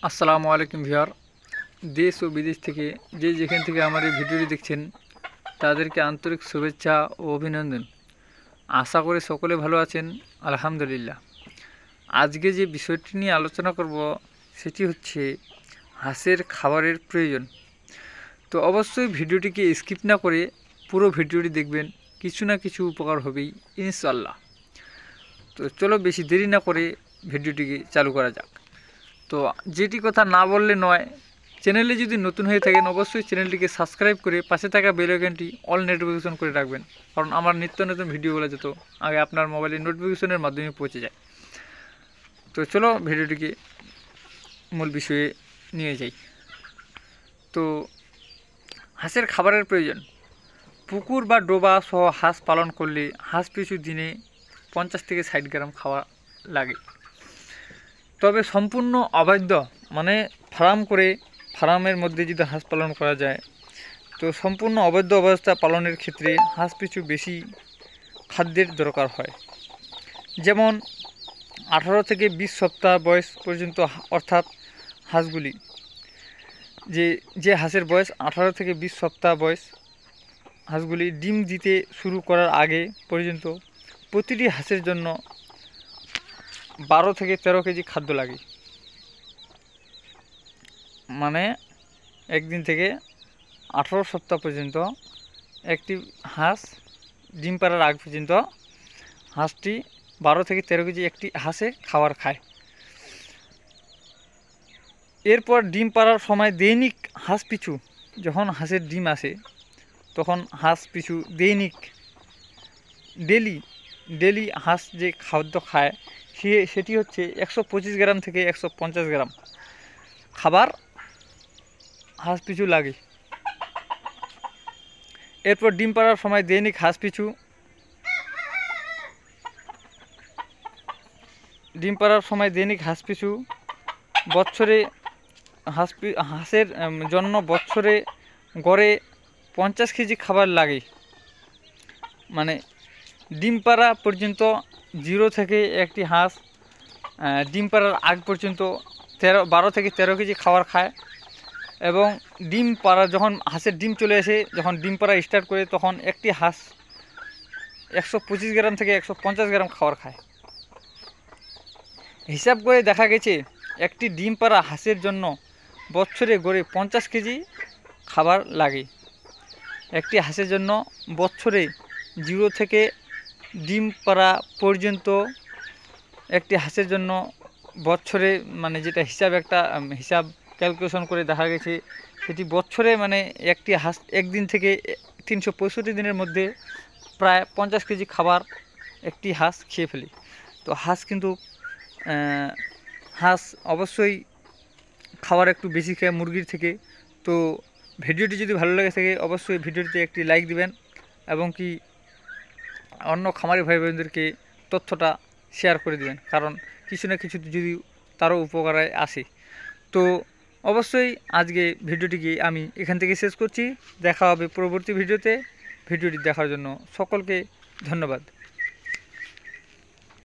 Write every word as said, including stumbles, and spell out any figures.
আসসালামু আলাইকুম ভিউয়ার। দেশ ও বিদেশ থেকে যে যেখান থেকে আমার এই ভিডিওটি দেখছেন তাদেরকে আন্তরিক শুভেচ্ছা ও অভিনন্দন। আশা করি সকলে ভালো আছেন, আলহামদুলিল্লাহ। আজকে যে বিষয়টি নিয়ে আলোচনা করব সেটি হচ্ছে হাঁসের খাবারের প্রয়োজন। তো অবশ্যই ভিডিওটিকে স্কিপ না করে পুরো ভিডিওটি দেখবেন, কিছু না কিছু উপকার হবেই ইনশাআল্লাহ। তো চলো বেশি দেরি না করে ভিডিওটিকে চালু করা যাক। তো যেটি কথা না বললে নয়, চ্যানেলে যদি নতুন হয়ে থাকেন অবশ্যই চ্যানেলটিকে সাবস্ক্রাইব করে পাশে থাকা বেল আইকনটি অল নোটিফিকেশন করে রাখবেন, কারণ আমার নিত্য নতুন ভিডিওগুলো যত আগে আপনার মোবাইলে নোটিফিকেশনের মাধ্যমে পৌঁছে যায়। তো চলো ভিডিওটিকে মূল বিষয়ে নিয়ে যাই। তো হাঁসের খাবারের প্রয়োজন। পুকুর বা ডোবা সহ হাঁস পালন করলে হাঁস পিছু দিনে পঞ্চাশ থেকে ষাট গ্রাম খাওয়া লাগে। তবে সম্পূর্ণ অবৈধ মানে ফার্ম করে ফার্মের মধ্যে যদি হাঁস পালন করা যায়, তো সম্পূর্ণ অবৈধ অবস্থা পালনের ক্ষেত্রে হাঁস পিছু বেশি খাদ্যের দরকার হয়। যেমন আঠারো থেকে বিশ সপ্তাহ বয়স পর্যন্ত, অর্থাৎ হাঁসগুলি যে যে হাঁসের বয়স আঠারো থেকে বিশ সপ্তাহ বয়স, হাঁসগুলি ডিম দিতে শুরু করার আগে পর্যন্ত প্রতিটি হাঁসের জন্য বারো থেকে তেরো কেজি খাদ্য লাগে। মানে একদিন থেকে আঠারো সপ্তাহ পর্যন্ত একটি হাঁস ডিম পাড়ার আগ পর্যন্ত হাঁসটি বারো থেকে তেরো কেজি একটি হাঁসে খাবার খায়। এরপর ডিম পাড়ার সময় দৈনিক হাঁস পিছু, যখন হাঁসের ডিম আসে তখন হাঁস পিছু দৈনিক ডেলি ডেলি হাঁস যে খাদ্য খায় সে সেটি হচ্ছে একশো পঁচিশ গ্রাম থেকে একশো পঞ্চাশ গ্রাম খাবার হাঁস পিছু লাগে। এরপর ডিম পাড়ার সময় দৈনিক হাঁস পিছু ডিম পাড়ার সময় দৈনিক হাঁস পিছু বছরে হাঁস হাঁসের জন্য বছরে গড়ে পঞ্চাশ কেজি খাবার লাগে। মানে ডিম পাড়া পর্যন্ত জিরো থেকে একটি হাঁস ডিম পাড়ার আগ পর্যন্ত তেরো বারো থেকে তেরো কেজি খাবার খায়, এবং ডিম পাড়া যখন হাঁসের ডিম চলে আসে, যখন ডিম পাড়া স্টার্ট করে তখন একটি হাঁস একশো পঁচিশ গ্রাম থেকে একশো পঞ্চাশ গ্রাম খাবার খায়। হিসাব করে দেখা গেছে একটি ডিম পাড়া হাঁসের জন্য বছরে গড়ে পঞ্চাশ কেজি খাবার লাগে। একটি হাঁসের জন্য বছরে জিরো থেকে ডিম পাড়া পর্যন্ত একটি হাঁসের জন্য বছরে, মানে যেটা হিসাব একটা হিসাব ক্যালকুলেশন করে দেখা গেছে সেটি বছরে মানে একটি হাঁস একদিন থেকে তিনশো পঁয়ষট্টি দিনের মধ্যে প্রায় পঞ্চাশ কেজি খাবার একটি হাঁস খেয়ে ফেলে। তো হাঁস কিন্তু হাঁস অবশ্যই খাবার একটু বেশি খায় মুরগির থেকে। তো ভিডিওটি যদি ভালো লাগে থাকে অবশ্যই ভিডিওটিতে একটি লাইক দিবেন, এবং কি অন্য খামারি ভাই বোনদেরকে তথ্যটা শেয়ার করে দিবেন, কারণ কিছু না কিছু যদি তারও উপকারে আসে। তো অবশ্যই আজকে ভিডিওটিকে আমি এখান থেকে শেষ করছি। দেখা হবে পরবর্তী ভিডিওতে। ভিডিওটি দেখার জন্য সকলকে ধন্যবাদ।